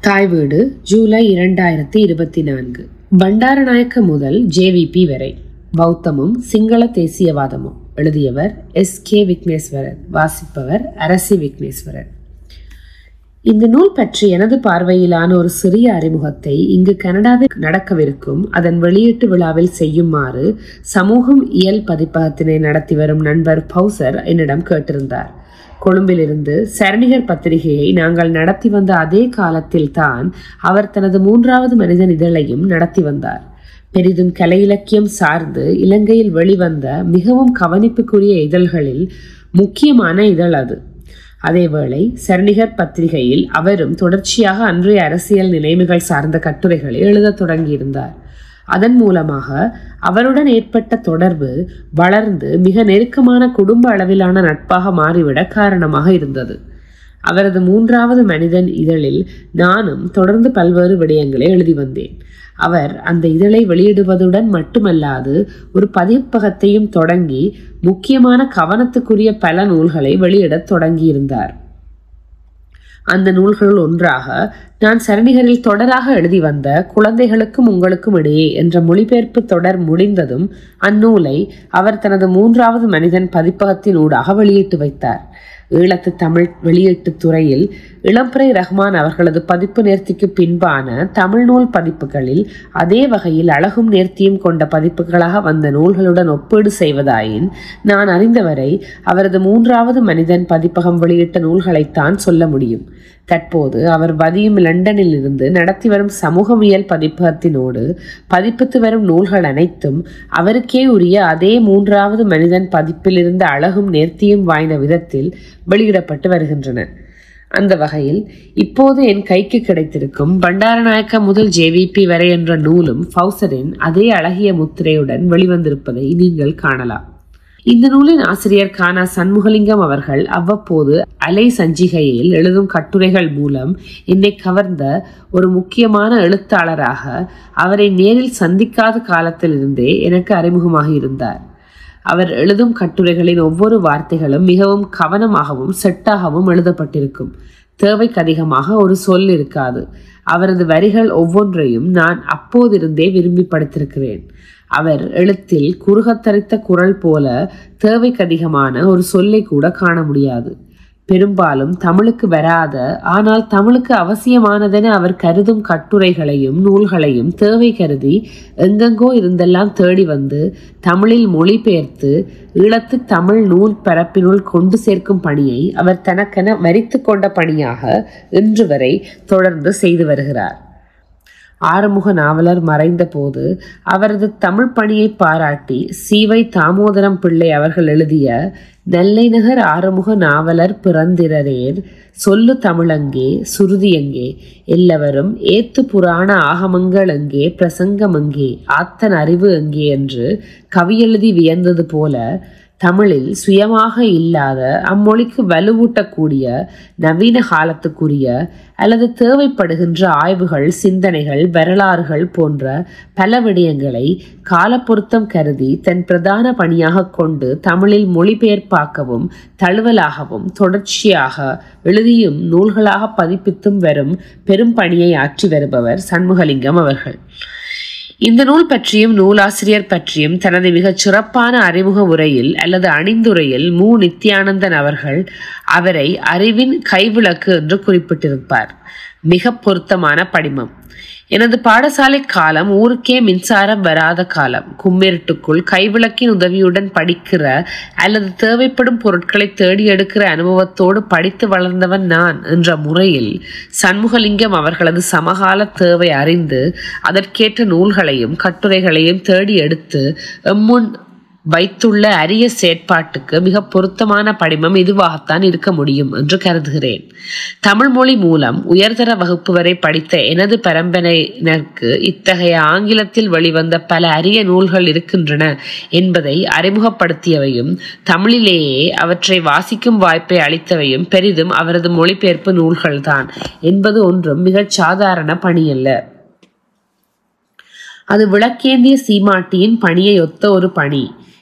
தாய் வீடு ஜூலை 2024. பண்டாரநாயக்க முதல் JVP வரை பௌத்தமும் சிங்கள தேசியவாதமும். எழுதியவர் SK விக்னேஸ்வரன். வாசிப்பவர் அரசி விக்னேஸ்வரன். இந்த நூல் பற்றி எனது பார்வையிலான ஒரு சிறிய அறிமுகத்தை இங்கு கனடாவில் நடக்கவிருக்கும் அதன் வெளியீட்டு விழாவில் செய்யுமாறு சமூகம் இயல் பதிப்பகத்தினை நடத்தி வரும் நண்பர் பௌசர் என்னிடம் கேட்டிருந்தார். கொழும்பிலிருந்து சரணிகர் பத்திரிகையை நாங்கள் நடத்தி வந்த அதே காலத்தில் தான் அவர் தனது 3வது மனிதன் இதழையும் நடத்தி வந்தார். பெரிதும் கலை இலக்கியம் சார்ந்து இலங்கையில் வெளிவந்த மிகவும் கவனிப்புக்குரிய இதழ்களில் முக்கியமான இதழ் அது. அதேவேளை சரணிகர் பத்திரிகையில் அவரும் தொடர்ச்சியாக அன்றைய அரசியல் நிலைமைகள் சார்ந்த கட்டுரைகளை எழுத தொடங்கியிருந்தார். அதன் மூலமாக அவருடன் ஏற்பட்ட தொடர்பு வளர்ந்து மிக நெருக்கமான குடும்ப அளவிலான நட்பாக மாறிவிட காரணமாக இருந்தது. அவரது 3வது மனிதன் இதழில் நானும் தொடர்ந்து பல்வேறு விடயங்களை எழுதி வந்தேன். அவர் அந்த இதழை வெளியிடுவதுடன் மட்டுமல்லாது ஒரு பதிப்பகத்தையும் தொடங்கி முக்கியமான கவனத்துக்குரிய பல நூல்களை வெளியிடத் தொடங்கியிருந்தார். அந்த நூல்கள் ஒன்றாக நான் சரணிகரில் தொடராக எழுதி வந்த குழந்தைகளுக்கும் உங்களுக்கும் இடையே என்ற மொழிபெயர்ப்பு தொடர் முடிந்ததும் அந்நூலை அவர் தனது 3வது மனிதன் பதிப்பகத்தின் ஊடாக வெளியிட்டு வைத்தார். ஈழத்து தமிழ் வெளியீட்டு துறையில் இளம்பிறை ரஹ்மான் அவர்களது பதிப்பு நேர்த்திக்கு பின்பான தமிழ் நூல் பதிப்புகளில் அதே வகையில் அழகும் நேர்த்தியும் கொண்ட பதிப்புகளாக வந்த நூல்களுடன் ஒப்பீடு செய்வதாயின் நான் அறிந்தவரை அவரது 3வது மனிதன் பதிப்பகம் வெளியிட்ட நூல்களைத்தான் சொல்ல முடியும். தற்போது அவர் வதியும் லண்டனில் இருந்து நடத்தி வரும் சமூகவியல் பதிப்பகத்தினோடு பதிப்பித்து வரும் நூல்கள் அனைத்தும் அவருக்கே உரிய அதே 3வது மனிதன் பதிப்பில் இருந்த அழகும் நேர்த்தியும் வாய்ந்த விதத்தில் வெளியிடப்பட்டு வருகின்றன. அந்த வகையில் இப்போது என் கைக்கு கிடைத்திருக்கும் பண்டாரநாயக்க முதல் JVP வரை என்ற நூலும் பௌசரின் அதே அழகிய முத்திரையுடன் வெளிவந்திருப்பதை நீங்கள் காணலாம். இந்த நூலின் ஆசிரியர் கானா சண்முகலிங்கம் அவர்கள் அவ்வப்போது அலை சஞ்சிகையில் எழுதும் கட்டுரைகள் மூலம் என்னை கவர்ந்த ஒரு முக்கியமான எழுத்தாளராக அவரை நேரில் சந்திக்காத காலத்திலிருந்தே எனக்கு அறிமுகமாக இருந்தார். அவர் எழுதும் கட்டுரைகளின் ஒவ்வொரு வார்த்தைகளும் மிகவும் கவனமாகவும் செட்டாகவும் எழுதப்பட்டிருக்கும். தேவைக்கு அதிகமாக ஒரு சொல் இருக்காது. அவரது வரிகள் ஒவ்வொன்றையும் நான் அப்போதிருந்தே விரும்பி படித்திருக்கிறேன். அவர் எழுத்தில் குறுகத்தரித்த குரல் போல தேவைக்கு அதிகமான ஒரு சொல்லை கூட காண முடியாது. பெரும்பாலும் தமிழுக்கு வராத ஆனால் தமிழுக்கு அவசியமானதென அவர் கருதும் கட்டுரைகளையும் நூல்களையும் தேவை கருதி எங்கெங்கோ இருந்தெல்லாம் தேடி வந்து தமிழில் மொழிபெயர்த்து ஈழத்து தமிழ் நூல் பரப்பினுள் கொண்டு சேர்க்கும் பணியை அவர் தனக்கென வரித்து கொண்ட பணியாக இன்று வரை தொடர்ந்து செய்து வருகிறார். ஆறுமுக நாவலர் மறைந்த போது அவரது தமிழ் பணியை பாராட்டி சீவை தாமோதரம் பிள்ளை அவர்கள் எழுதிய நெல்லை நகர் ஆறுமுக நாவலர் பிறந்திரரேர் சொல்லு தமிழங்கே சுருதியங்கே எல்லாவரும் ஏத்து புராண ஆகமங்கள் எங்கே பிரசங்கமங்கே ஆத்தன் அறிவு எங்கே என்று கவியெழுதி வியந்தது போல தமிழில் சுயமாக இல்லாத அம்மொழிக்கு வலுவூட்டக்கூடிய நவீன காலத்துக்குரிய அல்லது தேவைப்படுகின்ற ஆய்வுகள் சிந்தனைகள் வரலாறுகள் போன்ற பல விடயங்களை காலப்பொருத்தம் கருதி தன் பிரதான பணியாக கொண்டு தமிழில் மொழிபெயர்ப்பாக்கவும் தழுவலாகவும் தொடர்ச்சியாக எழுதியும் நூல்களாக பதிப்பித்தும் வரும் பெரும் பணியை ஆற்றி வருபவர் சண்முகலிங்கம் அவர்கள். இந்த நூல் பற்றியும் நூலாசிரியர் பற்றியும் தனது மிகச் சிறப்பான அறிமுக உரையில் அல்லது அணிந்துரையில் நித்யானந்தன் அவர்கள் அவரை அறிவின் கைவிளக்கு என்று குறிப்பிட்டிருப்பார். மிக பொருத்தமான படிமம். எனது பாடசாலை காலம் ஊருக்கே மின்சாரம் வராத காலம். கும்மிருட்டுக்குள் கைவிளக்கின் உதவியுடன் படிக்கிற அல்லது தேவைப்படும் பொருட்களை தேடி எடுக்கிற அனுபவத்தோடு படித்து வளர்ந்தவன் நான் என்ற முறையில் சண்முகலிங்கம் அவர்களது சமகால தேவை அறிந்து அதற்கேற்ற நூல்களையும் கட்டுரைகளையும் தேடி எடுத்து எம்முன் வைத்துள்ள அரிய செயற்பாட்டுக்கு மிக பொருத்தமான படிமம் இதுவாகத்தான் இருக்க முடியும் என்று கருதுகிறேன். தமிழ் மொழி மூலம் உயர்தர வகுப்பு வரை படித்த எனது பரம்பரையினருக்கு இத்தகைய ஆங்கிலத்தில் வெளிவந்த பல அரிய நூல்கள் இருக்கின்றன என்பதை அறிமுகப்படுத்தியவையும் தமிழிலேயே அவற்றை வாசிக்கும் வாய்ப்பை அளித்தவையும் பெரிதும் அவரது மொழிபெயர்ப்பு நூல்கள்தான் என்பது ஒன்றும் மிகச் சாதாரண பணியல்ல. அது விளக்கேந்திய சீமாட்டியின் பணியை ஒத்த ஒரு பணி.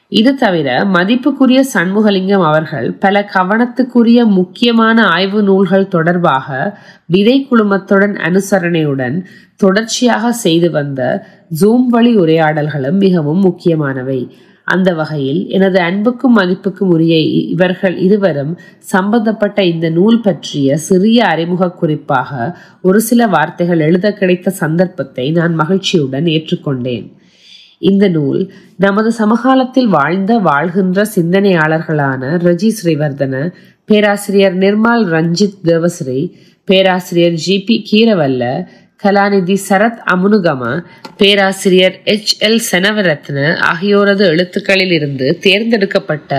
இது தவிர மதிப்புக்குரிய சண்முகலிங்கம் அவர்கள் பல கவனத்துக்குரிய முக்கியமான ஆய்வு நூல்கள் தொடர்பாக விதை குழுமத்துடன் அனுசரணையுடன் தொடர்ச்சியாக செய்து வந்த ஜூம் வழி உரையாடல்களும் மிகவும் முக்கியமானவை. அந்த வகையில் எனது அன்புக்கும் மதிப்புக்கும் உரிய இவர்கள் இருவரும் சம்பந்தப்பட்ட இந்த நூல் பற்றிய சிறிய அறிமுக குறிப்பாக ஒரு சில வார்த்தைகள் எழுத கிடைத்த சந்தர்ப்பத்தை நான் மகிழ்ச்சியுடன் ஏற்றுக்கொண்டேன். இந்த நூல் நமது சமகாலத்தில் வாழ்கின்ற சிந்தனையாளர்களான ரஜி ஸ்ரீவர்தன, பேராசிரியர் நிர்மல் ரஞ்சித் தேவஸ்ரீ, பேராசிரியர் ஜி.பி. கீரவல்ல, கலாநிதி சரத் அமுனுகம, பேராசிரியர் H.L. செனவரத்ன ஆகியோரது எழுத்துக்களில் இருந்து தேர்ந்தெடுக்கப்பட்ட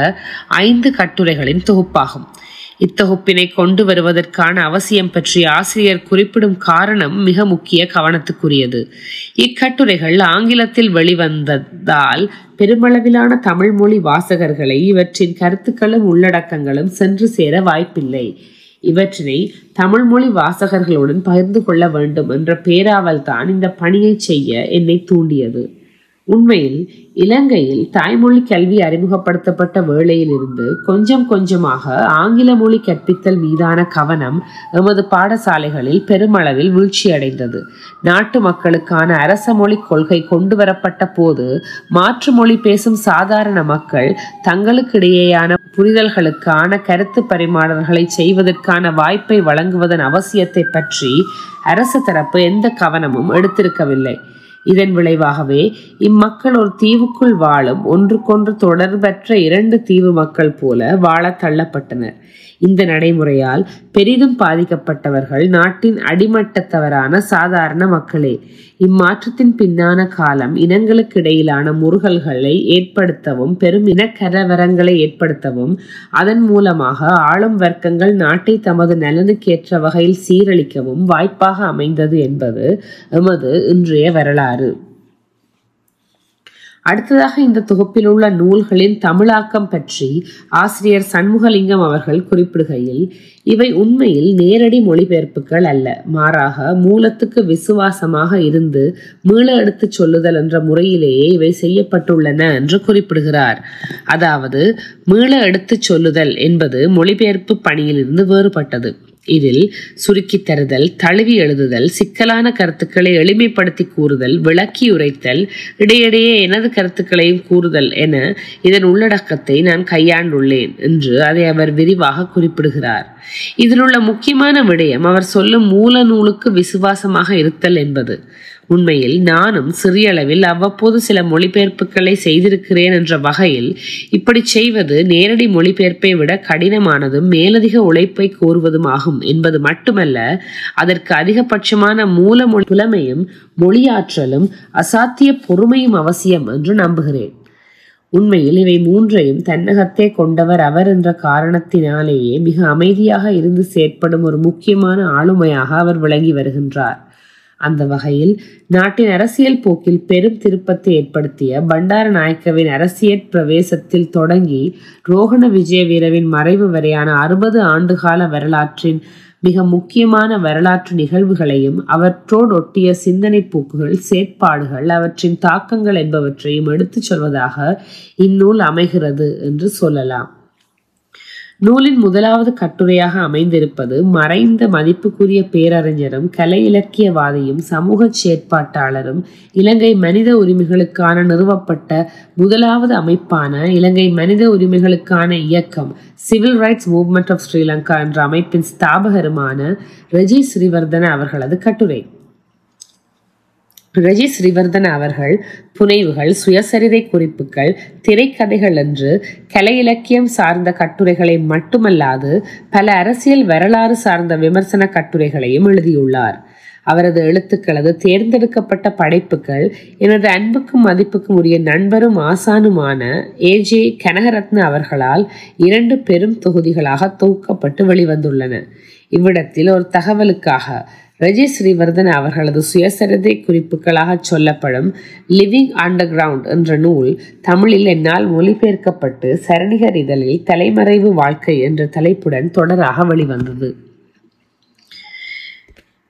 5 கட்டுரைகளின் தொகுப்பாகும். இத்தொகுப்பினை கொண்டு வருவதற்கான அவசியம் பற்றி ஆசிரியர் குறிப்பிடும் காரணம் மிக முக்கிய கவனத்துக்குரியது. இக்கட்டுரைகள் ஆங்கிலத்தில் வெளிவந்ததால் பெருமளவிலான தமிழ் மொழி வாசகர்களை இவற்றின் கருத்துக்களும் உள்ளடக்கங்களும் சென்று சேர வாய்ப்பில்லை. இவற்றினை தமிழ் மொழி வாசகர்களுடன் பகிர்ந்து கொள்ள வேண்டும் என்ற பேராவல் தான் இந்த பணியை செய்ய என்னை தூண்டியது. உண்மையில் இலங்கையில் தாய்மொழி கல்வி அறிமுகப்படுத்தப்பட்ட வேளையில் இருந்து கொஞ்சம் கொஞ்சமாக ஆங்கில மொழி கற்பித்தல் மீதான கவனம் எமது பாடசாலைகளில் பெருமளவில் வீழ்ச்சியடைந்தது. நாட்டு மக்களுக்கான அரச மொழி கொள்கை கொண்டு வரப்பட்ட போது மாற்று மொழி பேசும் சாதாரண மக்கள் தங்களுக்கிடையேயான புரிதல்களுக்கான கருத்து பரிமாறல்களை செய்வதற்கான வாய்ப்பை வழங்குவதன் அவசியத்தை பற்றி அரசு தரப்பு எந்த கவனமும் எடுத்திருக்கவில்லை. இதன் விளைவாகவே இம்மக்கள் ஒரு தீவுக்குள் வாழும் ஒன்றுக்கொன்று தொடர்பற்ற 2 தீவு மக்கள் போல வாழ தள்ளப்பட்டனர். இந்த நடைமுறையால் பெரிதும் பாதிக்கப்பட்டவர்கள் நாட்டின் அடிமட்டத்தவரான சாதாரண மக்களே. இம்மாற்றத்தின் பின்னான காலம் இனங்களுக்கு இடையிலான முறுகல்களை ஏற்படுத்தவும் பெரும் இனக்கலவரங்களை ஏற்படுத்தவும் அதன் மூலமாக ஆளும் வர்க்கங்கள் நாட்டை தமது நலனுக்கேற்ற வகையில் சீரழிக்கவும் வாய்ப்பாக அமைந்தது என்பது எமது இன்றைய வரலாறு. அடுத்ததாக இந்த தொகுப்பில் உள்ள நூல்களின் தமிழாக்கம் பற்றி ஆசிரியர் சண்முகலிங்கம் அவர்கள் குறிப்பிடுகையில், இவை உண்மையில் நேரடி மொழிபெயர்ப்புகள் அல்ல, மாறாக மூலத்துக்கு விசுவாசமாக இருந்து மீள எடுத்துச் சொல்லுதல் என்ற முறையிலேயே இவை செய்யப்பட்டுள்ளன என்று குறிப்பிடுகிறார். அதாவது மீள எடுத்துச் சொல்லுதல் என்பது மொழிபெயர்ப்பு பணியிலிருந்து வேறுபட்டது. இதில் சுருக்கி தருதல், தழுவி எழுதுதல், சிக்கலான கருத்துக்களை எளிமைப்படுத்தி கூறுதல், விளக்கி உரைத்தல், இடையிடையே எனது கருத்துக்களையும் கூறுதல் என இதன் உள்ளடக்கத்தை நான் கையாண்டுள்ளேன் என்று அதை அவர் விரிவாக குறிப்பிடுகிறார். இதில் உள்ள முக்கியமான விடயம் அவர் சொல்லும் மூல நூலுக்கு விசுவாசமாக இருத்தல் என்பது. உண்மையில் நானும் சிறியளவில் அவ்வப்போது சில மொழிபெயர்ப்புகளை செய்திருக்கிறேன் என்ற வகையில் இப்படி செய்வது நேரடி மொழிபெயர்ப்பை விட கடினமானதும் மேலதிக உழைப்பை கோருவதும் ஆகும் என்பது மட்டுமல்ல, அதற்கு அதிகபட்சமான மூல மொழி புலமையும் மொழியாற்றலும் அசாத்திய பொறுமையும் அவசியம் என்று நம்புகிறேன். உண்மையில் இவை மூன்றையும் தன்னகத்தே கொண்டவர் அவர் என்ற காரணத்தினாலேயே மிக அமைதியாக இருந்து செயற்படும் ஒரு முக்கியமான ஆளுமையாக அவர் விளங்கி வருகின்றார். அந்த வகையில் நாட்டின் அரசியல் போக்கில் பெரும் திருப்பத்தை ஏற்படுத்திய பண்டாரநாயக்கவின் அரசியல் பிரவேசத்தில் தொடங்கி ரோஹண விஜயவீரவின் மறைவு வரையான 60 ஆண்டுகால வரலாற்றின் மிக முக்கியமான வரலாற்று நிகழ்வுகளையும் அவற்றோடு ஒட்டிய சிந்தனை போக்குகள், செயற்பாடுகள், அவற்றின் தாக்கங்கள் என்பவற்றையும் எடுத்துச் சொல்வதாக இந்நூல் அமைகிறது என்று சொல்லலாம். நூலின் முதலாவது கட்டுரையாக அமைந்திருப்பது மறைந்த மதிப்புக்குரிய பேரறிஞரும் கலை இலக்கியவாதியும் சமூக செயற்பாட்டாளரும் இலங்கை மனித உரிமைகளுக்கான நிறுவப்பட்ட முதலாவது அமைப்பான இலங்கை மனித உரிமைகளுக்கான இயக்கம் civil rights movement of Sri என்ற அமைப்பின் ஸ்தாபகருமான ரஜி ஸ்ரீவர்தன அவர்களது கட்டுரை. ரஜி ஸ்ரீவர்தன அவர்கள் புனைவுகள், சுயசரிதை குறிப்புகள், திரைக்கதைகள் என்று கலை இலக்கியம் சார்ந்த கட்டுரைகளை மட்டுமல்லாது பல அரசியல் வரலாறு சார்ந்த விமர்சன கட்டுரைகளையும் எழுதியுள்ளார். அவரது எழுத்துக்களது தேர்ந்தெடுக்கப்பட்ட படைப்புகள் எனது அன்புக்கும் மதிப்புக்கும் உரிய நண்பரும் ஆசானுமான AJ கனகரத்ன அவர்களால் 2 பெரும் தொகுதிகளாக தொகுக்கப்பட்டு வெளிவந்துள்ளன. இவ்விடத்தில் ஒரு தகவலுக்காக ரஜி ஸ்ரீவர்தன அவர்களது சுயசரிதை குறிப்புகளாக சொல்லப்படும் லிவிங் அண்டர் கிரவுண்ட் என்ற நூல் தமிழில் என்னால் மொழிபெயர்க்கப்பட்டு சரணிகர் இதழில் தலைமறைவு வாழ்க்கை என்ற தலைப்புடன் தொடராக வெளிவந்தது.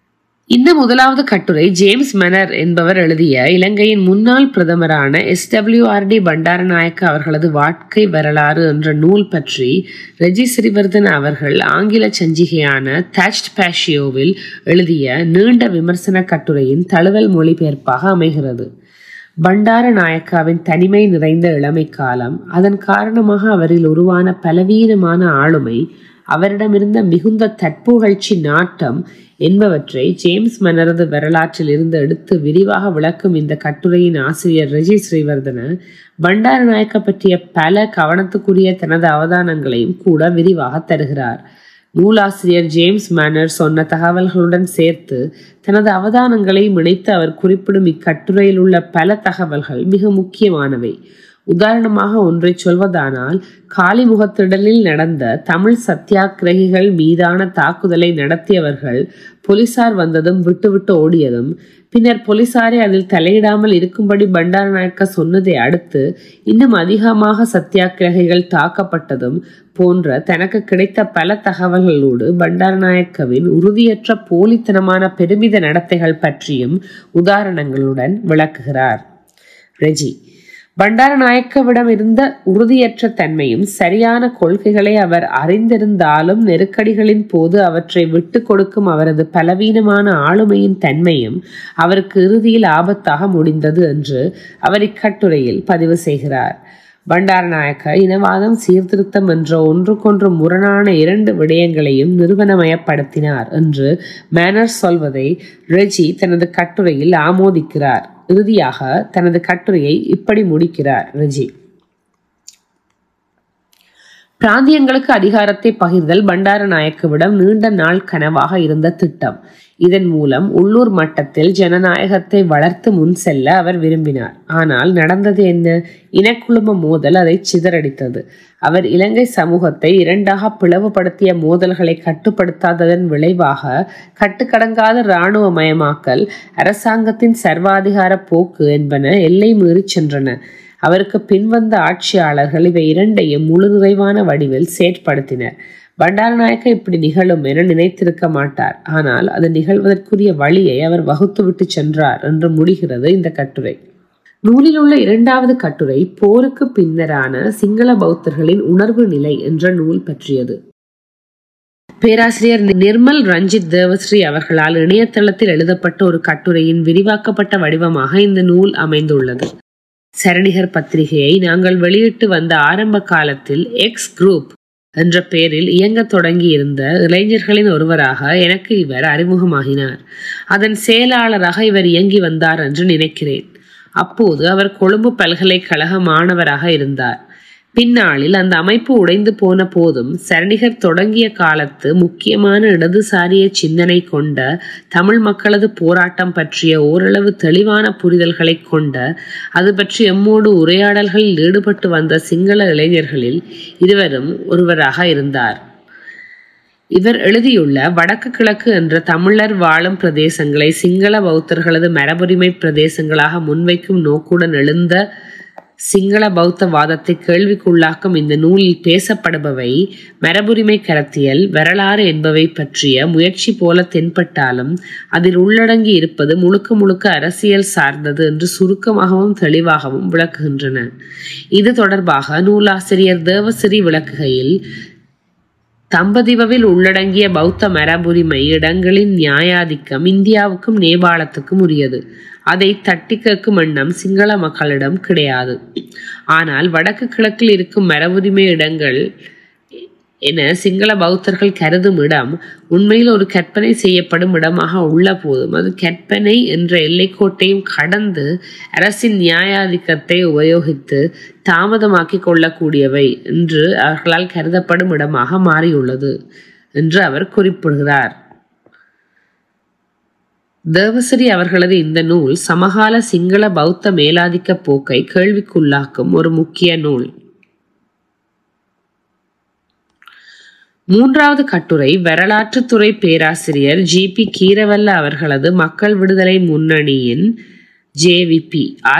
இந்த முதலாவது கட்டுரை ஜேம்ஸ் மெனர் என்பவர் எழுதிய இலங்கையின் முன்னாள் பிரதமரான SWRD பண்டாரநாயக்க அவர்களது வாழ்க்கை வரலாறு என்ற நூல் பற்றி ரெஜி ஸ்ரீவர்தன அவர்கள் ஆங்கில சஞ்சிகையான தாச்ட் பேஷியோவில் எழுதிய நீண்ட விமர்சன கட்டுரையின் தழுவல் மொழிபெயர்ப்பாக அமைகிறது. பண்டாரநாயக்காவின் தனிமை நிறைந்த இளமை காலம், அதன் காரணமாக அவரில் உருவான பலவீனமான ஆளுமை, அவரிடமிருந்த மிகுந்த தற்புகழ்ச்சி நாட்டம் என்பவற்றை ஜேம்ஸ் மெனரது வரலாற்றில் இருந்து எடுத்து விரிவாக விளக்கும் இந்த கட்டுரையின் ஆசிரியர் ரெஜி ஸ்ரீவர்தன பண்டாரநாயக்க பற்றிய பல கவனத்துக்குரிய தனது அவதானங்களையும் கூட விரிவாக தருகிறார். நூலாசிரியர் ஜேம்ஸ் மெனர் சொன்ன தகவல்களுடன் சேர்த்து தனது அவதானங்களை இணைத்து அவர் குறிப்பிடும் இக்கட்டுரையில் உள்ள பல தகவல்கள் மிக முக்கியமானவை. உதாரணமாக ஒன்றை சொல்வதானால், காலிமுகத்திடலில் நடந்த தமிழ் சத்தியாகிரகிகள் மீதான தாக்குதலை நடத்தியவர்கள் போலீசார் வந்ததும் விட்டுவிட்டு ஓடியதும், பின்னர் போலீசாரை அதில் தலையிடாமல் இருக்கும்படி பண்டாரநாயக்க சொன்னதை அடுத்து இன்னும் அதிகமாக சத்தியாகிரகிகள் தாக்கப்பட்டதும் போன்ற தனக்கு கிடைத்த பல தகவல்களோடு பண்டாரநாயக்கவின் உறுதியற்ற போலித்தனமான பெருமித நடத்தைகள் பற்றியும் உதாரணங்களுடன் விளக்குகிறார். ரெஜி பண்டாரநாயக்கவிடம் இருந்த உறுதியற்ற தன்மையும் சரியான கொள்கைகளை அவர் அறிந்திருந்தாலும் நெருக்கடிகளின் போது அவற்றை விட்டு கொடுக்கும் அவரது பலவீனமான ஆளுமையின் தன்மையும் அவருக்கு இறுதியில் ஆபத்தாக முடிந்தது என்று அவர் இக்கட்டுரையில் பதிவு செய்கிறார். பண்டாரநாயக்க இனவாதம், சீர்திருத்தம் என்ற ஒன்றுக்கொன்று முரணான இரண்டு விடயங்களையும் நிறுவனமயப்படுத்தினார் என்று மேனர் சொல்வதை ரெஜி தனது கட்டுரையில் ஆமோதிக்கிறார். இறுதியாக தனது கட்டுரையை இப்படி முடிக்கிறார் ரெஜி: பிராந்தியங்களுக்கு அதிகாரத்தை பகிர்தல் பண்டாரநாயக்கவிடம் நீண்ட நாள் கனவாக இருந்த திட்டம். இதன் மூலம் உள்ளூர் மட்டத்தில் ஜனநாயகத்தை வளர்த்து முன் செல்ல அவர் விரும்பினார். ஆனால் நடந்தது என்ன? இனக்குழும மோதல் அதை சிதறடித்தது. அவர் இலங்கை சமூகத்தை இரண்டாக பிளவுபடுத்திய மோதல்களை கட்டுப்படுத்தாததன் விளைவாக கட்டுக்கடங்காத இராணுவமயமாக்கல், அரசாங்கத்தின் சர்வாதிகார போக்கு என்பன எல்லை மீறி சென்றன. அவருக்கு பின்வந்த ஆட்சியாளர்கள் இவை இரண்டையும் முழு நிறைவான வடிவில் செயற்படுத்தினர். பண்டாரநாயக்க இப்படி நிகழும் என நினைத்திருக்க மாட்டார். ஆனால் அது நிகழ்வதற்குரிய வழியை அவர் வகுத்துவிட்டு சென்றார் என்று முடிகிறது இந்த கட்டுரை. நூலில் உள்ள இரண்டாவது கட்டுரை போருக்கு பின்னரான சிங்கள பௌத்தர்களின் உணர்வு நிலை என்ற நூல் பற்றியது. பேராசிரியர் நிர்மல் ரஞ்சித் தேவஸ்ரீ அவர்களால் இணையதளத்தில் எழுதப்பட்ட ஒரு கட்டுரையின் விரிவாக்கப்பட்ட வடிவமாக இந்த நூல் அமைந்துள்ளது. சரணிகர் பத்திரிகையை நாங்கள் வெளியிட்டு வந்த ஆரம்ப காலத்தில் எக்ஸ் குரூப் என்ற பெயரில் இயங்க தொடங்கி இருந்த இளைஞர்களின் ஒருவராக எனக்கு இவர் அறிமுகமாகினார். அதன் செயலாளராக இவர் இயங்கி வந்தார் என்று நினைக்கிறேன். அப்போது அவர் கொழும்பு பல்கலைக்கழக மாணவராக இருந்தார். பின்னாளில் அந்த அமைப்பு உடைந்து போன போதும் சரணிகர் தொடங்கிய காலத்து முக்கியமான இடதுசாரிய சிந்தனை கொண்ட தமிழ் மக்களது போராட்டம் பற்றிய ஓரளவு தெளிவான புரிதல்களை கொண்ட அது பற்றி எம்மோடு உரையாடல்களில் ஈடுபட்டு வந்த சிங்கள இளைஞர்களில் இருவரும் ஒருவராக இருந்தார். இவர் எழுதியுள்ள வடக்கு கிழக்கு என்ற தமிழர் வாழும் பிரதேசங்களை சிங்கள பௌத்தர்களது மரபுரிமை பிரதேசங்களாக முன்வைக்கும் நோக்குடன் எழுந்த சிங்கள பௌத்த வாதத்தை கேள்விக்குள்ளாக்கும் இந்த நூலில் பேசப்படுபவை மரபுரிமை கருத்தியல், வரலாறு என்பவை பற்றிய முயற்சி போல தென்பட்டாலும் அதில் உள்ளடங்கி இருப்பது முழுக்க முழுக்க அரசியல் சார்ந்தது என்று சுருக்கமாகவும் தெளிவாகவும் விளக்குகின்றன. இது தொடர்பாக நூலாசிரியர் தேவஸ்ரீ விளக்குகையில், தம்பதிவவில் உள்ளடங்கிய பௌத்த மரபுரிமை இடங்களின் நியாயாதிக்கம் இந்தியாவுக்கும் நேபாளத்துக்கும் உரியது. அதை தட்டி கேட்கும் எண்ணம் சிங்கள மக்களிடம் கிடையாது. ஆனால் வடக்கு கிழக்கில் இருக்கும் மரபுரிமை இடங்கள் என சிங்கள பௌத்தர்கள் கருதும் இடம் உண்மையில் ஒரு கற்பனை செய்யப்படும் இடமாக உள்ள போதும் அது கற்பனை என்ற எல்லைக்கோட்டையும் கடந்து அரசின் நியாயாதிக்கத்தை உபயோகித்து தாமதமாக்கி கொள்ளக்கூடியவை என்று அவர்களால் கருதப்படும் இடமாக மாறியுள்ளது என்று அவர் குறிப்பிடுகிறார். தேவஸ்ரீ அவர்களது இந்த நூல் சமகால சிங்கள பௌத்த மேலாதிக்க போக்கை கேள்விக்குள்ளாக்கும் ஒரு முக்கிய நூல். மூன்றாவது கட்டுரை வரலாற்றுத்துறை பேராசிரியர் GP கீரவல்ல அவர்களது மக்கள் விடுதலை முன்னணியின் JVP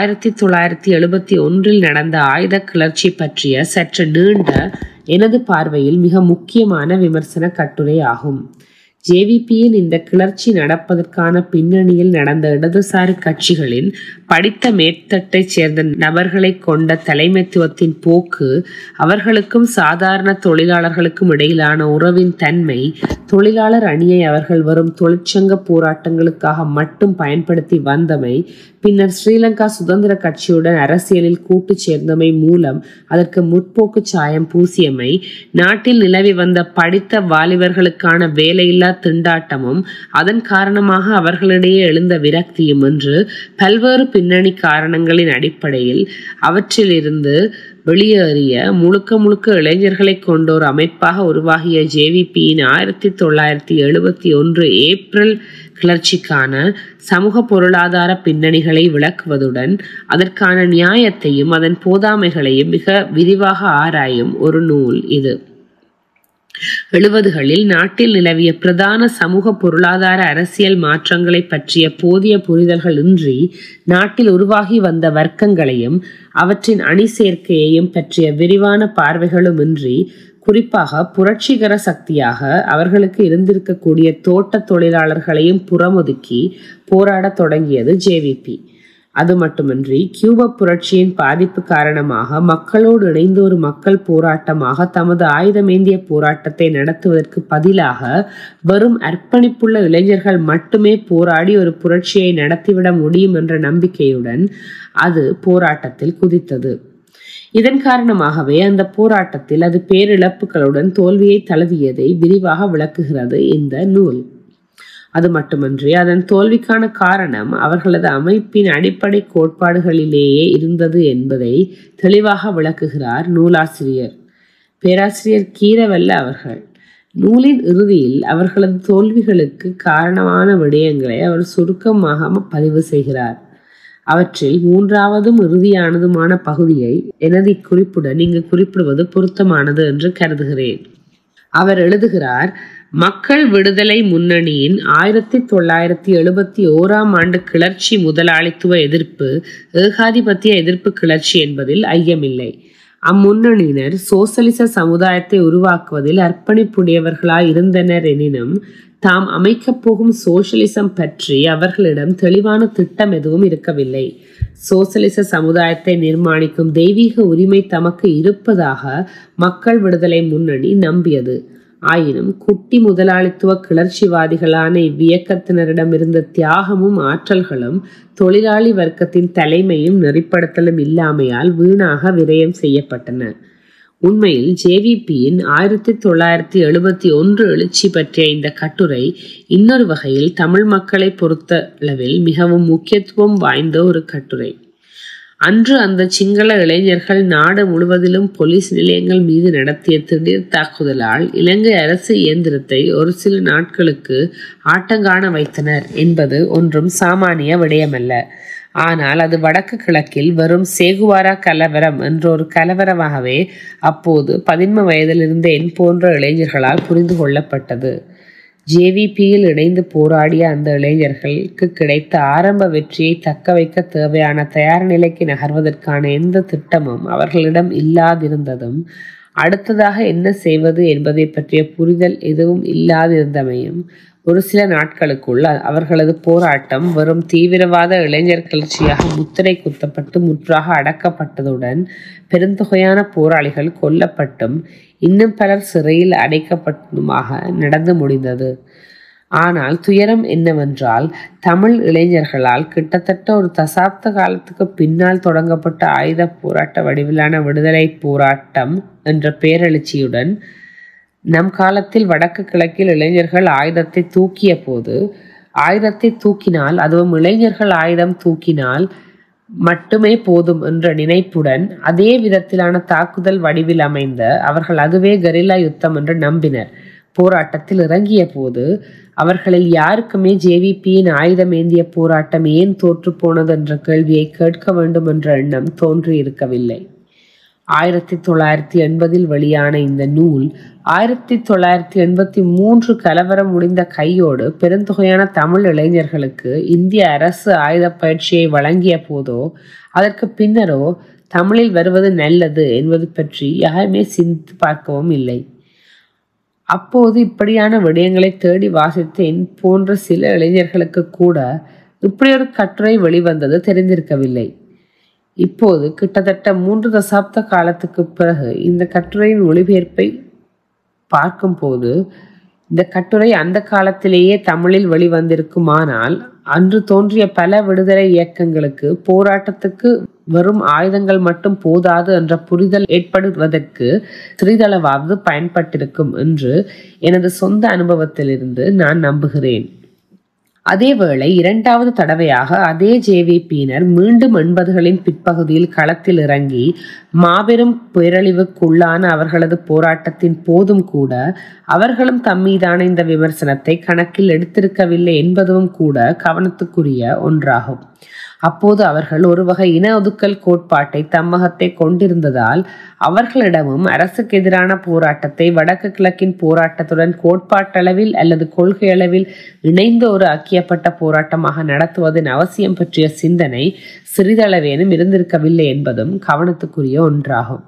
1971 நடந்த ஆயுத கிளர்ச்சி பற்றிய சற்று நீண்ட, எனது பார்வையில் மிக முக்கியமான விமர்சன கட்டுரை ஆகும். ஜேவிபியின் இந்த கிளர்ச்சி நடப்பதற்கான பின்னணியில் நடந்த இடதுசாரி கட்சிகளின் படித்த மேற்தட்டைச் சேர்ந்த நபர்களை கொண்ட தலைமைத்துவத்தின் போக்கு, அவர்களுக்கும் சாதாரண தொழிலாளர்களுக்கும் இடையிலான உறவின் தன்மை, தொழிலாளர் அணியை அவர்கள் வரும் தொழிற்சங்க போராட்டங்களுக்காக மட்டும் பயன்படுத்தி வந்தமை, பின்னர் ஸ்ரீலங்கா சுதந்திர கட்சியுடன் அரசியலில் கூட்டு சேர்ந்தமை மூலம் அதற்கு முற்போக்கு சாயம் பூசியமை, நாட்டில் நிலவி வந்த படித்த வாலிபர்களுக்கான வேலையில்லா திண்டாட்டமும் அதன் காரணமாக அவர்களிடையே எழுந்த விரக்தியும் என்று பல்வேறு பின்னணி காரணங்களின் அடிப்படையில் அவற்றிலிருந்து வெளியேறிய முழுக்க இளைஞர்களை கொண்ட ஒரு அமைப்பாக உருவாகிய ஜேவிபியின் 1971 ஏப்ரல் கிளர்ச்சிக்கான சமூக பொருளாதார பின்னணிகளை விளக்குவதுடன் அதற்கான நியாயத்தையும் அதன் போதாமைகளையும் மிக விரிவாக ஆராயும் ஒரு நூல் இது. 70களில் நாட்டில் நிலவிய பிரதான சமூக பொருளாதார அரசியல் மாற்றங்களை பற்றிய போதிய புரிதல்கள் இன்றி நாட்டில் உருவாகி வந்த வர்க்கங்களையும் அவற்றின் அணி சேர்க்கையையும் பற்றிய விரிவான பார்வைகளும் இன்றி, குறிப்பாக புரட்சிகர சக்தியாக அவர்களுக்கு இருந்திருக்கக்கூடிய தோட்ட தொழிலாளர்களையும் புறமுதுக்கி போராடத் தொடங்கியது ஜேவிபி. அது மட்டுமின்றி கியூபா புரட்சியின் பாதிப்பு காரணமாக மக்களோடு இணைந்த ஒரு மக்கள் போராட்டமாக தமது ஆயுதமேந்திய போராட்டத்தை நடத்துவதற்கு பதிலாக வெறும் அர்ப்பணிப்புள்ள இளைஞர்கள் மட்டுமே போராடி ஒரு புரட்சியை நடத்திவிட முடியும் என்ற நம்பிக்கையுடன் அது போராட்டத்தில் குதித்தது. இதன் காரணமாகவே அந்த போராட்டத்தில் அது பேரிழப்புகளுடன் தோல்வியை தழுவியதை விரிவாக விளக்குகிறது இந்த நூல். அது மட்டுமன்றி அதன் தோல்விக்கான காரணம் அவர்களது அமைப்பின் அடிப்படை கோட்பாடுகளிலேயே இருந்தது என்பதை தெளிவாக விளக்குகிறார் நூலாசிரியர் பேராசிரியர் கீரவல்ல அவர்கள். நூலின் இறுதியில் அவர்களது தோல்விகளுக்கு காரணமான விடயங்களை அவர் சுருக்கமாக பதிவு செய்கிறார். அவற்றில் 3வதும் இறுதியானதுமான பகுதியை எனது குறிப்புடன் இங்கு குறிப்பிடுவது பொருத்தமானது என்று கருதுகிறேன். அவர் எழுதுகிறார்: மக்கள் விடுதலை முன்னணியின் 1971 கிளர்ச்சி முதலாளித்துவ எதிர்ப்பு ஏகாதிபத்திய எதிர்ப்பு கிளர்ச்சி என்பதில் ஐயமில்லை. அம்முன்னணியினர் சோசலிச சமுதாயத்தை உருவாக்குவதில் அர்ப்பணிப்புடையவர்களாய் இருந்தனர் எனினும் தாம் அமைக்கப் போகும் சோசலிசம் பற்றி அவர்களிடம் தெளிவான திட்டம் எதுவும் இருக்கவில்லை. சோசலிச சமுதாயத்தை நிர்மாணிக்கும் தெய்வீக உரிமை தமக்கு இருப்பதாக மக்கள் விடுதலை முன்னணி நம்பியது. ஆயினும் குட்டி முதலாளித்துவ கிளர்ச்சிவாதிகளான இவ்வியக்கத்தினரிடம் இருந்த தியாகமும் ஆற்றல்களும் தொழிலாளி வர்க்கத்தின் தலைமையும் நெறிப்படுத்தலும் இல்லாமையால் வீணாக விரயம் செய்யப்பட்டன. உண்மையில் ஜேவிபியின் 1971 எழுச்சி பற்றிய இந்த கட்டுரை இன்னொரு வகையில் தமிழ் மக்களை பொறுத்தளவில் மிகவும் முக்கியத்துவம் வாய்ந்த ஒரு கட்டுரை. அன்று அந்த சிங்கள இளைஞர்கள் நாடு முழுவதிலும் போலீஸ் நிலையங்கள் மீது நடத்திய திடீர் தாக்குதலால் இலங்கை அரசு இயந்திரத்தை ஒரு சில நாட்களுக்கு ஆட்டங்காண வைத்தனர் என்பது ஒன்றும் சாமானிய விடயமல்ல. ஆனால் அது வடக்கு கிழக்கில் வரும் சேகுவாரா கலவரம் என்ற ஒரு கலவரமாகவே அப்போது 13 வயதில் இருந்த என் போன்ற இளைஞர்களால் புரிந்து கொள்ளப்பட்டது. ஜேவிபியில் இணைந்து போராடிய அந்த இளைஞர்களுக்கு கிடைத்த ஆரம்ப வெற்றியை தக்க வைக்க தேவையான தயார் நிலைக்கு நகர்வதற்கான எந்த திட்டமும் அவர்களிடம் இல்லாதிருந்ததும், அடுத்ததாக என்ன செய்வது என்பதை பற்றிய புரிதல் எதுவும் இல்லாதிருந்தமையும், ஒரு சில நாட்களுக்குள் அவர்களது போராட்டம் வெறும் தீவிரவாத இளைஞர் கிளர்ச்சியாக முத்திரை குத்தப்பட்டு முற்றாக அடக்கப்பட்டதுடன் பெருந்தொகையான போராளிகள் கொல்லப்பட்டும் இன்னும் பலர் சிறையில் அடைக்கப்பட்டதுமாக நடந்து முடிந்தது. ஆனால் துயரம் என்னவென்றால், தமிழ் இளைஞர்களால் கிட்டத்தட்ட ஒரு தசாப்த காலத்துக்கு பின்னால் தொடங்கப்பட்ட ஆயுத போராட்ட வடிவிலான விடுதலை போராட்டம் என்ற பேரெழுச்சியுடன் நம் காலத்தில் வடக்கு கிழக்கில் இளைஞர்கள் ஆயுதத்தை தூக்கிய போது, ஆயுதத்தை தூக்கினால், அதுவும் இளைஞர்கள் ஆயுதம் தூக்கினால் மட்டுமே போதும் என்ற நினைப்புடன் அதே விதத்திலான தாக்குதல் வடிவில் அமைந்த அவர்கள் அதுவே கெரில்லா யுத்தம் என்று நம்பினர். போராட்டத்தில் இறங்கிய போது அவர்களில் யாருக்குமே ஜேவிபியின் ஆயுதமேந்திய போராட்டம் ஏன் தோற்று போனது என்ற கேள்வியை கேட்க வேண்டும் என்ற எண்ணம் தோன்றி இருக்கவில்லை. 1980 வெளியான இந்த நூல் 1983 கலவரம் முடிந்த கையோடு பெருந்தொகையான தமிழ் இளைஞர்களுக்கு இந்திய அரசு ஆயுத பயிற்சியை வழங்கிய போதோ அதற்கு பின்னரோ தமிழில் வருவது நல்லது என்பது பற்றி யாருமே சிந்தித்து பார்க்கவும் இல்லை. அப்போது இப்படியான விடயங்களை தேடி வாசித்தேன் போன்ற சில இளைஞர்களுக்கு கூட இப்படி ஒரு கட்டுரை வெளிவந்தது தெரிந்திருக்கவில்லை. இப்போது கிட்டத்தட்ட 3 தசாப்த காலத்துக்கு பிறகு இந்த கட்டுரையின் மொழிபெயர்ப்பை பார்க்கும்போது இந்த கட்டுரை அந்த காலத்திலேயே தமிழில் வெளிவந்திருக்குமானால் அன்று தோன்றிய பல விடுதலை இயக்கங்களுக்கு போராட்டத்துக்கு வெறும் ஆயுதங்கள் மட்டும் போதாது என்ற புரிதல் ஏற்படுவதற்கு சிறிதளவாவது பயன்பட்டிருக்கும் என்று எனது சொந்த அனுபவத்திலிருந்து நான் நம்புகிறேன். அதேவேளை 2வது தடவையாக அதே ஜேவிபியினர் மீண்டும் 80களின் பிற்பகுதியில் களத்தில் இறங்கி மாபெரும் பேரழிவுக்குள்ளான அவர்களது போராட்டத்தின் போதும் கூட அவர்களும் தம்மீதான இந்த விமர்சனத்தை கணக்கில் எடுத்திருக்கவில்லை என்பதும் கூட கவனத்துக்குரிய ஒன்றாகும். அப்போது அவர்கள் ஒரு வகை இன ஒதுக்கல் கோட்பாட்டை தம்மகத்தை கொண்டிருந்ததால் அவர்களிடமும் அரசுக்கு எதிரான போராட்டத்தை வடக்கு கிழக்கின் போராட்டத்துடன் கோட்பாட்டளவில் அல்லது கொள்கையளவில் இணைந்த ஒரு ஐக்கியப்பட்ட போராட்டமாக நடத்துவதன் அவசியம் பற்றிய சிந்தனை சிறிதளவேனும் இருந்திருக்கவில்லை என்பதும் கவனத்துக்குரிய ஒன்றாகும்.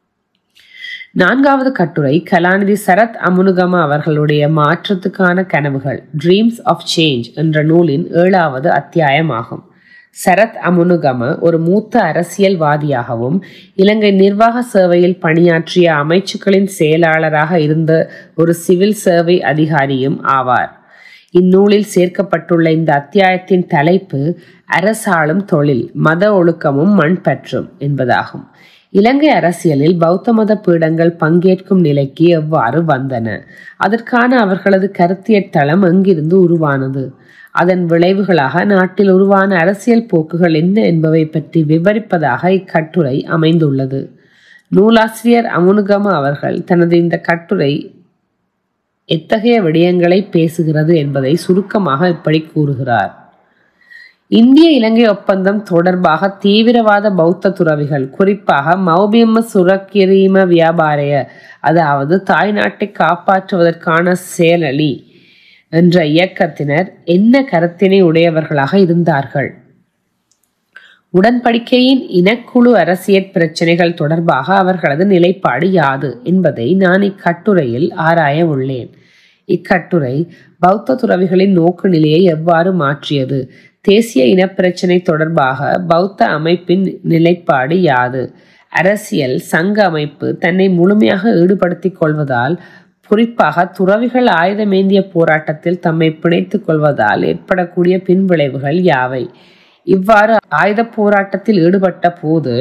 4வது கட்டுரை கலாநிதி சரத் அமுனுகம அவர்களுடைய மாற்றத்துக்கான கனவுகள் ட்ரீம்ஸ் ஆஃப் சேஞ்ச் என்ற நூலின் 7வது அத்தியாயமாகும். சரத் அமுனுகம ஒரு மூத்த அரசியல்வாதியாகவும் இலங்கை நிர்வாக சேவையில் பணியாற்றிய அமைச்சுக்களின் செயலாளராக இருந்த ஒரு சிவில் சேவை அதிகாரியும் ஆவார். இந்நூலில் சேர்க்கப்பட்டுள்ள இந்த அத்தியாயத்தின் தலைப்பு அரசாளும் தொழில், மத ஒழுக்கமும் மண்பற்றும் என்பதாகும். இலங்கை அரசியலில் பௌத்த மத பீடங்கள் பங்கேற்கும் நிலைக்கு எவ்வாறு வந்தன, அதற்கான அவர்களது கருத்தியற் தளம் எங்கிருந்து உருவானது, அதன் விளைவுகளாக நாட்டில் உருவான அரசியல் போக்குகள் என்ன என்பவை பற்றி விவரிப்பதாக இக்கட்டுரை அமைந்துள்ளது. நூலாசிரியர் அமுனுகம அவர்கள் தனது இந்த கட்டுரை எத்தகைய விடயங்களை பேசுகிறது என்பதை சுருக்கமாக இப்படி கூறுகிறார். இந்திய இலங்கை ஒப்பந்தம் தொடர்பாக தீவிரவாத பௌத்த துறவிகள், குறிப்பாக மௌபியம்ம சுரக்கிரீம வியாபாரைய, அதாவது தாய் நாட்டை காப்பாற்றுவதற்கான செயலி என்ற இயக்கத்தினர் என்ன கருத்தினை உடையவர்களாக இருந்தார்கள்? உடன்படிக்கையின் இனக்குழு அரசியல் பிரச்சனைகள் தொடர்பாக அவர்களது நிலைப்பாடு யாது என்பதை நான் இக்கட்டுரையில் ஆராய உள்ளேன். இக்கட்டுரை பௌத்த துறவிகளின் நோக்கு நிலையை எவ்வாறு மாற்றியது, தேசிய இனப்பிரச்சினை தொடர்பாக பௌத்த அமைப்பின் நிலைப்பாடு யாது, அரசியல் சங்க அமைப்பு தன்னை முழுமையாக ஈடுபடுத்திக் கொள்வதால், குறிப்பாக துறவிகள் ஆயுதமேந்திய போராட்டத்தில் தம்மை பிணைத்துக் கொள்வதால் ஏற்படக்கூடிய பின்விளைவுகள் யாவை, இவ்வாறு ஆயுத போராட்டத்தில் ஈடுபட்ட போது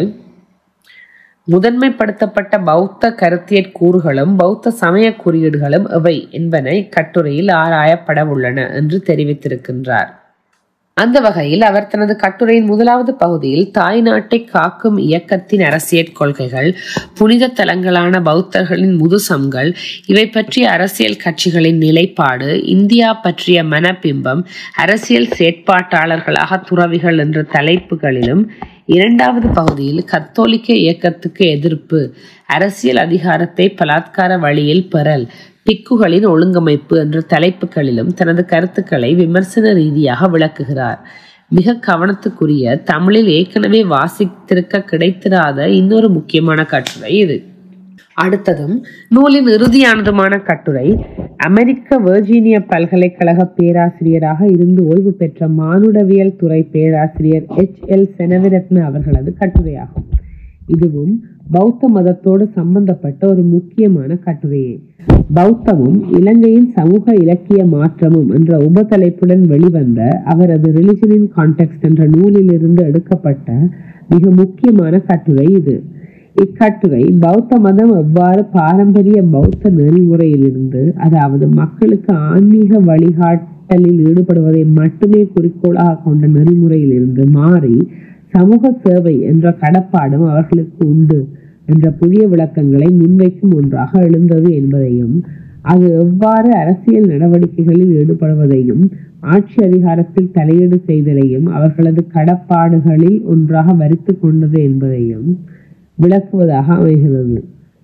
முதன்மைப்படுத்தப்பட்ட பௌத்த கருத்தியற் கூறுகளும் பௌத்த சமய குறியீடுகளும் எவை என்பன இக்கட்டுரையில் ஆராயப்பட உள்ளன என்று தெரிவித்திருக்கின்றார். அந்த வகையில் அவர் தனது கட்டுரையின் 1வது பகுதியில் தாய் நாட்டை காக்கும் இயக்கத்தின் அரசியல் கொள்கைகள், புனித தலங்களான பௌத்தர்களின் முதுசம்கள், இவை பற்றிய அரசியல் கட்சிகளின் நிலைப்பாடு, இந்தியா பற்றிய மனப்பிம்பம், அரசியல் செயற்பாட்டாளர்களாக துறவிகள் என்ற தலைப்புகளிலும் 2வது பகுதியில் கத்தோலிக்க இயக்கத்துக்கு எதிர்ப்பு, அரசியல் அதிகாரத்தை பலாத்கார வழியில் பெறல், பிக்குகளின் ஒழுங்கமைப்பு என்ற தலைப்புகளிலும் தனது கருத்துக்களை விமர்சன ரீதியாக விளக்குகிறார். மிக கவனத்துக்குரிய, தமிழில் ஏற்கனவே வாசித்திருக்க கிடைத்திராத இன்னொரு முக்கியமான கட்டுரை இது. அடுத்ததும் நூலின் இறுதியானதுமான கட்டுரை அமெரிக்க வெர்ஜீனியா பல்கலைக்கழக பேராசிரியராக இருந்து ஓய்வு பெற்ற மானுடவியல் துறை பேராசிரியர் HL செனவிரத்ன அவர்களது கட்டுரையாகும். இதுவும் பௌத்த மதத்தோடு சம்பந்தப்பட்ட ஒரு முக்கியமான கட்டுரையே. பௌத்தமும் இலங்கையின் சமூக இலக்கிய மாற்றமும் என்ற உபதலைப்புடன் வெளிவந்த அவரது ரிலிஜன் இன் கான்டெக்ஸ்ட் என்ற நூலில் இருந்து எடுக்கப்பட்ட மிக முக்கியமான கட்டுரை இது. இக்கட்டுரை பௌத்த மதம் எவ்வாறு பாரம்பரிய பௌத்த நெறிமுறையிலிருந்து, அதாவது மக்களுக்கு ஆன்மீக வழிகாட்டலில் ஈடுபடுவதை மட்டுமே குறிக்கோளாக கொண்ட நெறிமுறையிலிருந்து மாறி சமூக சேவை என்ற கடப்பாடும் அவர்களுக்கு உண்டு என்ற புதிய விளக்கங்களை முன்வைக்கும் ஒன்றாக எழுந்தது என்பதையும், அது எவ்வாறு அரசியல் நடவடிக்கைகளில் ஈடுபடுவதையும் ஆட்சி அதிகாரத்தில் தலையீடு செய்தலையும் அவர்களது கடப்பாடுகளில் ஒன்றாக வரித்து கொண்டது என்பதையும் விளக்குவதாக அமைகிறது.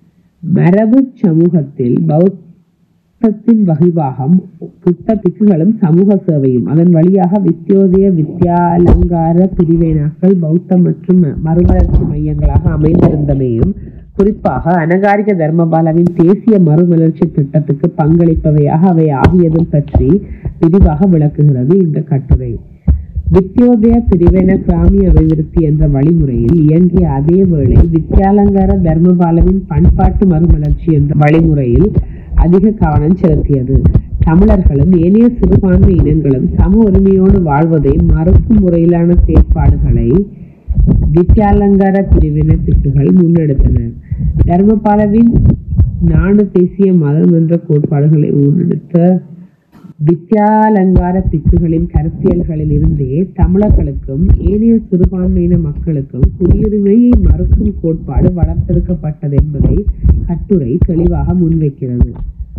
மரபு சமூகத்தில் பௌத்தத்தின் வகிவாகம் புத்த பிக்குகளும் சமூக சேவையும், அதன் வழியாக வித்யோதய வித்யாலங்கார பிரிவினாக்கள் பௌத்த மற்றும் மறுவளர்ச்சி மையங்களாக அமைந்திருந்தமையும் குறிப்பாக அனகாரிக தர்மபாலவின் தேசிய மறுமலர்ச்சி திட்டத்துக்கு பங்களிப்பவையாக அவை ஆகியதும் பற்றி விரிவாக விளக்குகிறது இந்த கட்டுரை. வித்யோதய பிரிவின கிராமிய அபிவிருத்தி என்ற வழிமுறையில் இயங்கிய அதே வேளை வித்யாலங்கார தர்மபாலவின் பண்பாட்டு மறுமலர்ச்சி என்ற வழிமுறையில் அதிக கவனம் செலுத்தியது. தமிழர்களும் ஏனைய சிறுபான்மை இனங்களும் சம உரிமையோடு வாழ்வதை மறுக்கும் முறையிலான செயற்பாடுகளை வித்யாலங்கார பிரிவின பிக்குகள் முன்னெடுத்தனர். தர்மபாலவின் நாடு தேசிய மதம் என்ற கோட்பாடுகளை முன்னெடுத்த வித்யாலங்கார பிக்குகளின் கருத்தியல்களில் இருந்தே தமிழர்களுக்கும் ஏனைய சிறுபான்மையின மக்களுக்கும் குடியுரிமையை மறுக்கும் கோட்பாடு வளர்த்தெடுக்கப்பட்டது என்பதை கட்டுரை தெளிவாக முன்வைக்கிறது.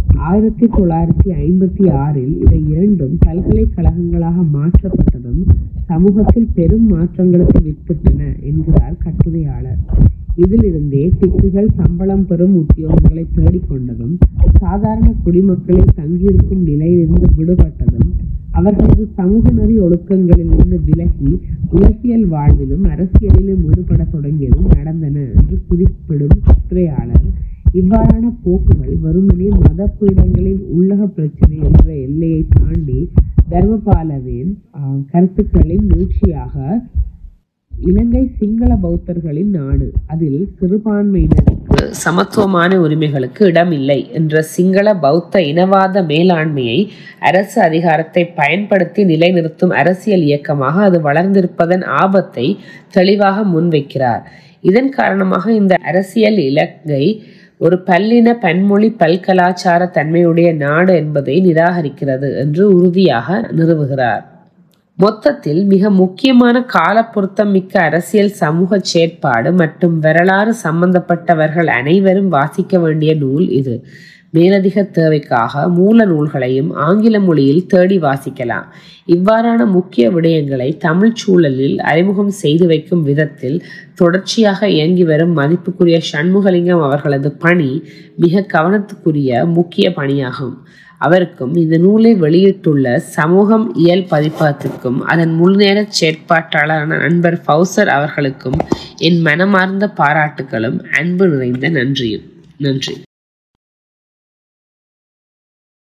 1956 இவை இரண்டும் பல்கலைக்கழகங்களாக மாற்றப்பட்டதும் சமூகத்தில் பெரும் மாற்றங்களுக்கு வித்திட்டன என்கிறார் கட்டுரையாளர். இதிலிருந்தே பிக்குகள் சம்பளம் பெறும் உத்தியோகங்களை தேடிக்கொண்டதும் சாதாரண குடிமக்களில் தங்கியிருக்கும் நிலையிலிருந்து விடுபட்டதும் அவர்களது சமூக நெறி ஒழுக்கங்களில் இருந்து விலகி உலகியல் வாழ்விலும் அரசியலிலும் ஈடுபட தொடங்கியதும் நடந்தன என்று குறிப்பிடும் கட்டுரையாளர், இவ்வாறான போக்குகள் வெறுமனே மத பீடங்களின் உள்ளக பிரச்சனை என்ற எல்லையை தாண்டி தர்மபாலவின் கருத்துக்களின் நீட்சியாக இலங்கை சிங்கள பௌத்தர்களின் நாடு, அதில் சிறுபான்மையினருக்கு சமத்துவமான உரிமைகளுக்கு இடமில்லை என்ற சிங்கள பௌத்த இனவாத மேலாண்மையை அரசு அதிகாரத்தை பயன்படுத்தி நிலைநிறுத்தும் அரசியல் இயக்கமாக அது வளர்ந்திருப்பதன் ஆபத்தை தெளிவாக முன்வைக்கிறார். இதன் காரணமாக இந்த அரசியல் இலங்கை ஒரு பல்லின பன்மொழி பல்கலாச்சார தன்மையுடைய நாடு என்பதை நிராகரிக்கிறது என்று உறுதியாக நிறுவுகிறார். மொத்தத்தில் மிக முக்கியமான கால பொருத்தம் மிக்க அரசியல் சமூக செயற்பாடு மற்றும் வரலாறு சம்பந்தப்பட்டவர்கள் அனைவரும் வாசிக்க வேண்டிய நூல் இது. மேலதிக தேவைக்காக மூல நூல்களையும் ஆங்கில மொழியில் தேடி வாசிக்கலாம். இவ்வாறான முக்கிய விடயங்களை தமிழ் சூழலில் அறிமுகம் செய்து வைக்கும் விதத்தில் தொடர்ச்சியாக இயங்கி வரும் மதிப்புக்குரிய சண்முகலிங்கம் அவர்களது பணி மிக கவனத்துக்குரிய முக்கிய பணியாகும். அவருக்கும் இந்த நூலை வெளியிட்டுள்ள சமூகம் இயல் பதிப்பகத்திற்கும் அதன் முழுநேர செயற்பாட்டாளரான நண்பர் ஃபௌசர் அவர்களுக்கும் என் மனமார்ந்த பாராட்டுகளும் அன்பு நிறைந்த நன்றியும். நன்றி.